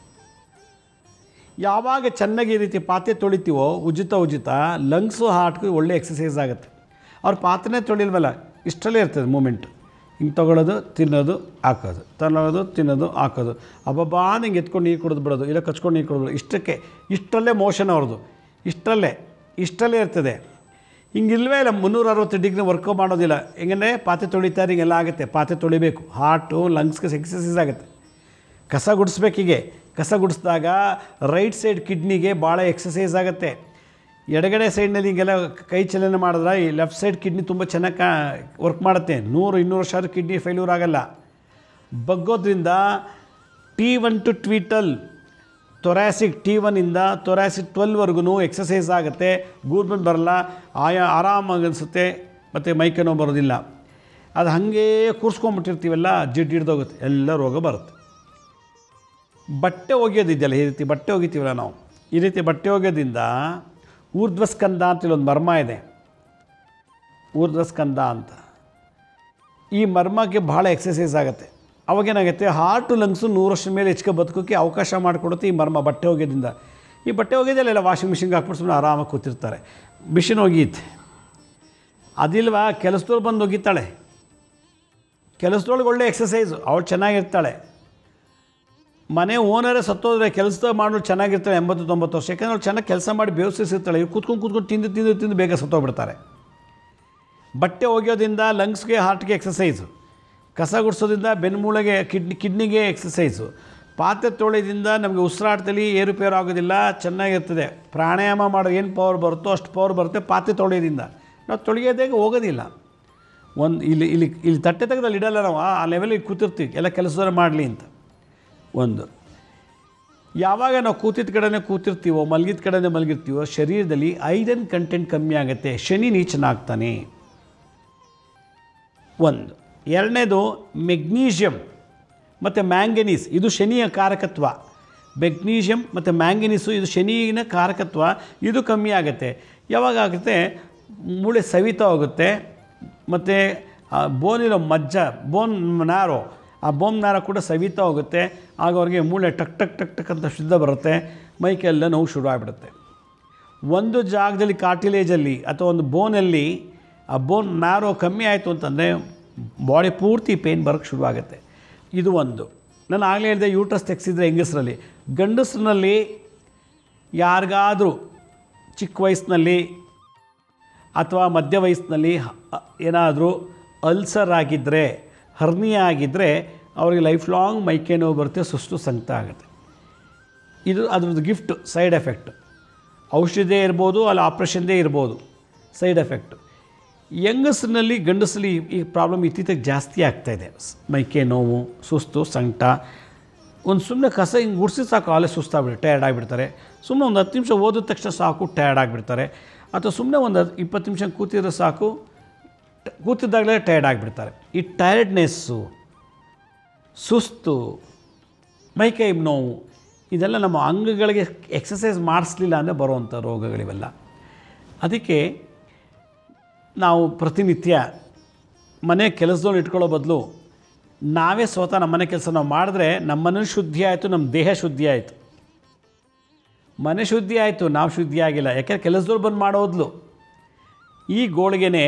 ಯಾವಾಗ ಚೆನ್ನಾಗಿ ಈ ರೀತಿ ಪಾತ್ರೆ ತೊಳಿತೀವೋ ಉಜಿತ ಲಂಗ್ಸು, ಹಾರ್ಟ್ಗೆ ಒಳ್ಳೆ ಎಕ್ಸಸೈಸ್ ಆಗುತ್ತೆ. ಅವ್ರ ಪಾತ್ರೆನೇ ತೊಳಿಲ್ವಲ್ಲ, ಇಷ್ಟರಲ್ಲೇ ಇರ್ತದೆ ಮೂಮೆಂಟು. ಹಿಂಗೆ ತೊಗೊಳ್ಳೋದು, ತಿನ್ನೋದು, ಹಾಕೋದು, ತಗೊಳ್ಳೋದು, ತಿನ್ನೋದು, ಹಾಕೋದು, ಅಬ್ಬಬ್ಬಾ ಹಿಂಗೆ ಎತ್ಕೊಂಡು ನೀರು ಕುಡಿದು ಬಿಡೋದು, ಇಲ್ಲ ಕಚ್ಕೊಂಡು ನೀರು ಕುಡಿದು, ಇಷ್ಟರಲ್ಲೇ ಮೋಷನ್ ಅವ್ರದ್ದು, ಇಷ್ಟರಲ್ಲೇ ಇರ್ತದೆ. ಹಿಂಗಿಲ್ವೇ ಇಲ್ಲ, 360 ಡಿಗ್ರಿ ವರ್ಕೋ ಮಾಡೋದಿಲ್ಲ. ಹೆಂಗಂದರೆ ಪಾತ್ರೆ ತೊಳಿತಾರೆ, ಹಿಂಗೆಲ್ಲ ಆಗುತ್ತೆ. ಪಾತ್ರೆ ತೊಳಿಬೇಕು, ಹಾರ್ಟು, ಲಂಗ್ಸ್ಗೆ ಎಕ್ಸಸೈಸ್ ಆಗುತ್ತೆ. ಕಸ ಗುಡಿಸ್ಬೇಕೀಗೆ, ಕಸ ಗುಡಿಸಿದಾಗ ರೈಟ್ ಸೈಡ್ ಕಿಡ್ನಿಗೆ ಭಾಳ ಎಕ್ಸಸೈಸ್ ಆಗುತ್ತೆ. ಎಡಗಡೆ ಸೈಡ್ನಲ್ಲಿ ಹಿಂಗೆಲ್ಲ ಕೈ ಚಲನೆ ಮಾಡಿದ್ರೆ ಈ ಲೆಫ್ಟ್ ಸೈಡ್ ಕಿಡ್ನಿ ತುಂಬ ಚೆನ್ನಾಗಿ ವರ್ಕ್ ಮಾಡುತ್ತೆ. 100-200 ಕಿಡ್ನಿ ಫೇಲ್ಯೂರ್ ಆಗೋಲ್ಲ. ಬಗ್ಗೋದ್ರಿಂದ T1 to T12, ತೊರಾಸಿಕ್ T1ಇಂದ ತೊರಾಸಿಕ್ 12ವರೆಗೂ ಎಕ್ಸಸೈಸ್ ಆಗುತ್ತೆ. ಗೂರ್ಬನ್ ಬರಲ್ಲ, ಆರಾಮಾಗಿ ಅನಿಸುತ್ತೆ, ಮತ್ತು ಮೈಕೈ ನೋವು ಬರೋದಿಲ್ಲ. ಅದು ಹಾಗೇ ಕೂರಿಸ್ಕೊಂಬಿಟ್ಟಿರ್ತೀವಲ್ಲ, ಜಿಡ್ಡು ಹಿಡ್ದೋಗುತ್ತೆ, ಎಲ್ಲ ರೋಗ ಬರುತ್ತೆ. ಬಟ್ಟೆ ಒಗೆಯೋದಿದೆಯಲ್ಲ, ಈ ರೀತಿ ಬಟ್ಟೆ ಒಗಿತೀವಲ್ಲ ನಾವು, ಈ ರೀತಿ ಬಟ್ಟೆ ಒಗೆಯೋದ್ರಿಂದ ಊರ್ಧ್ವಸ್ಕಂದ ಅಂತ ಇಲ್ಲೊಂದು ಮರ್ಮ ಇದೆ, ಊರ್ಧ್ವಸ್ಕಂದ ಅಂತ. ಈ ಮರ್ಮಕ್ಕೆ ಭಾಳ ಎಕ್ಸಸೈಸ್ ಆಗುತ್ತೆ. ಅವಾಗೇನಾಗುತ್ತೆ, ಹಾರ್ಟು ಲಂಗ್ಸು 100 ವರ್ಷದ ಮೇಲೆ ಹೆಚ್ಚಿಗೆ ಬದುಕೋಕ್ಕೆ ಅವಕಾಶ ಮಾಡಿಕೊಡುತ್ತೆ ಈ ಮರ್ಮ ಬಟ್ಟೆ ಒಗೆಯೋದ್ರಿಂದ. ಈ ಬಟ್ಟೆ ಒಗೆಯೋದಲ್ಲ, ವಾಷಿಂಗ್ ಮಿಷಿನ್ಗೆ ಹಾಕ್ಬಿಟ್ಟು ಸುಮ್ಮನೆ ಆರಾಮಾಗಿ ಕೂತಿರ್ತಾರೆ. ಮಿಷಿನ್ ಒಗೀತೆ ಅದಿಲ್ವಾ, ಕೆಲಸದವ್ರು ಬಂದು ಒಗಿತಾಳೆ. ಕೆಲಸದೊಳಗೆ ಒಳ್ಳೆ ಎಕ್ಸಸೈಸು, ಅವಳು ಚೆನ್ನಾಗಿರ್ತಾಳೆ. ಮನೆ ಓನರೇ ಸತ್ತೋದ್ರೆ ಕೆಲಸ ಮಾಡೋಳು ಚೆನ್ನಾಗಿರ್ತಾಳೆ 80-90 ವರ್ಷ. ಯಾಕಂದ್ರೆ ಅವ್ಳು ಚೆನ್ನಾಗಿ ಕೆಲಸ ಮಾಡಿ ಬೇವಸಿರ್ತಾಳೆ. ಇವ್ರು ಕೂತ್ಕೊಂಡು ತಿಂದು ಬೇಗ ಸತ್ತೋಗ್ಬಿಡ್ತಾರೆ. ಬಟ್ಟೆ ಒಗೆಯೋದ್ರಿಂದ ಲಂಗ್ಸ್ಗೆ, ಹಾರ್ಟ್ಗೆ ಎಕ್ಸಸೈಸು. ಕಸ ಗುಡಿಸೋದ್ರಿಂದ ಬೆನ್ಮೂಳೆಗೆ ಕಿಡ್ನಿಗೆ ಎಕ್ಸಸೈಸು. ಪಾತ್ರೆ ತೊಳೆಯೋದ್ರಿಂದ ನಮಗೆ ಉಸಿರಾಟದಲ್ಲಿ ಏರುಪೇರು ಆಗೋದಿಲ್ಲ, ಚೆನ್ನಾಗಿರ್ತದೆ. ಪ್ರಾಣಾಯಾಮ ಮಾಡೋದು ಏನು ಪವರ್ ಬರುತ್ತೋ ಅಷ್ಟು ಪವರ್ ಬರುತ್ತೆ ಪಾತ್ರೆ ತೊಳೆಯೋದ್ರಿಂದ. ನಾವು ತೊಳೆಯೋದೇ ಹೋಗೋದಿಲ್ಲ. ಇಲ್ಲಿ ತಟ್ಟೆ ತೆಗೆದಲ್ಲಿ ಇಡಲ್ಲ, ನಾವು ಆ ಲೆವೆಲಿಗೆ ಕೂತಿರ್ತೀವಿ ಎಲ್ಲ ಕೆಲಸದವ್ರು ಮಾಡಲಿ ಅಂತ. ಒಂದು ಯಾವಾಗ ನಾವು ಕೂತಿದ್ದ ಕಡೆನೇ ಕೂತಿರ್ತೀವೋ, ಮಲಗಿದ ಕಡೆನೇ ಮಲಗಿರ್ತೀವೋ, ಶರೀರದಲ್ಲಿ ಐರನ್ ಕಂಟೆಂಟ್ ಕಮ್ಮಿ ಆಗುತ್ತೆ, ಶನಿ ನೀಚನಾಗ್ತಾನೆ. ಒಂದು. ಎರಡನೇದು ಮೆಗ್ನೀಷಿಯಮ್ ಮತ್ತು ಮ್ಯಾಂಗನೀಸ್, ಇದು ಶನಿಯ ಕಾರಕತ್ವ. ಮೆಗ್ನೀಷಿಯಮ್ ಮತ್ತು ಮ್ಯಾಂಗನೀಸು ಇದು ಶನಿಯ ಕಾರಕತ್ವ, ಇದು ಕಮ್ಮಿ ಆಗುತ್ತೆ. ಯಾವಾಗ ಆಗುತ್ತೆ? ಮೂಳೆ ಸವಿತಾ ಹೋಗುತ್ತೆ. ಮತ್ತು ಬೋನಿರೋ ಬೋನ್ ನ್ಯಾರೋ, ಆ ಬೋನ್ ನ್ಯಾರೋ ಕೂಡ ಸವಿತಾ ಹೋಗುತ್ತೆ. ಆಗ ಅವ್ರಿಗೆ ಮೂಳೆ ಟಕ್ ಟಕ್ ಟಕ್ ಟಕ್ ಅಂತ ಶುದ್ಧ ಬರುತ್ತೆ, ಮೈಕೆಲ್ಲ ನೋವು ಶುರು ಆಗಿಬಿಡುತ್ತೆ. ಒಂದು ಜಾಗದಲ್ಲಿ ಕಾರ್ಟಿಲೇಜಲ್ಲಿ ಅಥವಾ ಒಂದು ಬೋನಲ್ಲಿ ಆ ಬೋನ್ ನ್ಯಾರೋ ಕಮ್ಮಿ ಆಯಿತು ಅಂತಂದರೆ ಬಾಡಿ ಪೂರ್ತಿ ಪೇಯ್ನ್ ಬರೋಕ್ಕೆ ಶುರುವಾಗುತ್ತೆ. ಇದು ಒಂದು. ನಾನು ಆಗಲೇ ಹೇಳಿದೆ ಯೂಟ್ರಸ್ ತೆಗೆಸಿದ್ರೆ ಹೆಂಗಸರಲ್ಲಿ. ಗಂಡಸರಲ್ಲಿ ಯಾರಿಗಾದರೂ ಚಿಕ್ಕ ವಯಸ್ಸಿನಲ್ಲಿ ಅಥವಾ ಮಧ್ಯ ವಯಸ್ಸಿನಲ್ಲಿ ಏನಾದರೂ ಅಲ್ಸರ್ ಆಗಿದ್ದರೆ, ಹರ್ನಿಯಾ ಆಗಿದ್ದರೆ ಅವರಿಗೆ ಲೈಫ್ ಲಾಂಗ್ ಮೈಕೈ ನೋವು ಬರುತ್ತೆ, ಸುಸ್ತು ಸಂಕಟ ಆಗುತ್ತೆ. ಇದು ಅದ್ರದ್ದು ಗಿಫ್ಟ್, ಸೈಡ್ ಎಫೆಕ್ಟ್. ಔಷಧಿಯೇ ಇರ್ಬೋದು, ಅಲ್ಲಿ ಆಪ್ರೇಷನ್ದೇ ಇರ್ಬೋದು, ಸೈಡ್ ಎಫೆಕ್ಟು. ಯಂಗಸ್ನಲ್ಲಿ ಗಂಡಸಲ್ಲಿ ಈ ಪ್ರಾಬ್ಲಮ್ ಇತ್ತೀಚೆಗೆ ಜಾಸ್ತಿ ಆಗ್ತಾಯಿದೆ. ಮೈಕೈ ನೋವು, ಸುಸ್ತು ಸಂಕಟ. ಒಂದು ಸುಮ್ಮನೆ ಕಸ ಹಿಂಗೆ ಗುಡಿಸಿ ಸಾಕು ಅಲ್ಲೇ ಸುಸ್ತಾಗ್ಬಿಟ್ಟು ಟಯರ್ಡ್ ಆಗಿಬಿಡ್ತಾರೆ. ಸುಮ್ಮನೆ ಒಂದು 10 ನಿಮಿಷ ಓದಿದ ತಕ್ಷಣ ಸಾಕು ಟಯರ್ಡ್ ಆಗಿಬಿಡ್ತಾರೆ. ಅಥವಾ ಸುಮ್ಮನೆ ಒಂದು 20 ನಿಮಿಷ ಕೂತಿದ್ರೆ ಸಾಕು, ಕೂತಿದ್ದಾಗಲೇ ಟಯರ್ಡ್ ಆಗಿಬಿಡ್ತಾರೆ. ಈ ಟಯರ್ಡ್ನೆಸ್ಸು, ಸುಸ್ತು, ಮೈಕೈ ನೋವು, ಇದೆಲ್ಲ ನಮ್ಮ ಅಂಗಗಳಿಗೆ ಎಕ್ಸಸೈಸ್ ಮಾಡಿಸ್ಲಿಲ್ಲ ಅಂದರೆ ಬರುವಂಥ ರೋಗಗಳಿವೆಲ್ಲ. ಅದಕ್ಕೆ ನಾವು ಪ್ರತಿನಿತ್ಯ ಮನೆ ಕೆಲಸದವ್ರು ಇಟ್ಕೊಳ್ಳೋ ಬದಲು ನಾವೇ ಸ್ವತಃ ನಮ್ಮ ಮನೆ ಕೆಲಸ ನಾವು ಮಾಡಿದ್ರೆ ನಮ್ಮ ಮನೆ ಶುದ್ಧಿ ಆಯಿತು, ನಮ್ಮ ದೇಹ ಶುದ್ಧಿ ಆಯಿತು. ಮನೆ ಶುದ್ಧಿ ಆಯಿತು, ನಾವು ಶುದ್ಧಿ ಆಗಿಲ್ಲ. ಯಾಕೆಂದರೆ ಕೆಲಸದವ್ರು ಬಂದು ಮಾಡೋದ್ಲು. ಈ ಗೋಳಿಗೆನೇ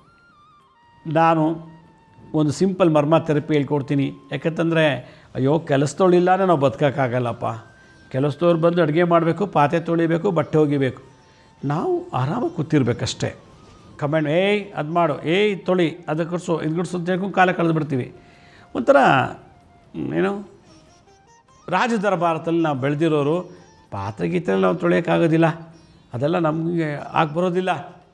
ನಾನು ಒಂದು ಸಿಂಪಲ್ ಮರ್ಮ ಥೆರಪಿ ಹೇಳ್ಕೊಡ್ತೀನಿ. ಯಾಕಂತಂದರೆ ಅಯ್ಯೋ ಕೆಲಸದವಳಿಲ್ಲಾನೆ ನಾವು ಬದುಕೋಕ್ಕಾಗಲ್ಲಪ್ಪ. ಕೆಲಸದವ್ರು ಬಂದು ಅಡುಗೆ ಮಾಡಬೇಕು, ಪಾತ್ರೆ ತೊಳಿಬೇಕು, ಬಟ್ಟೆ ಒಗಿಬೇಕು. ನಾವು ಆರಾಮಾಗಿ ಕೂತಿರ್ಬೇಕಷ್ಟೇ. ಕಮೆಂಡ್ ಏಯ್ ಅದು ಮಾಡು, ಏಯ್ ತೊಳಿ, ಅದು ಗುಡಿಸು, ಇದು ಗುಡಿಸು ಅಂತ ಹೇಳ್ಕೊಂಡು ಕಾಲ ಕಳೆದು ಬಿಡ್ತೀವಿ. ಒಂಥರ ಏನು ರಾಜ ದರ್ಬಾರದಲ್ಲಿ ನಾವು ಬೆಳೆದಿರೋರು ಪಾತ್ರೆ ಗೀತ್ರೆಲ್ಲ ನಾವು ತೊಳೆಯೋಕ್ಕಾಗೋದಿಲ್ಲ, ಅದೆಲ್ಲ ನಮಗೆ ಆಗಿ ಬರೋದಿಲ್ಲ.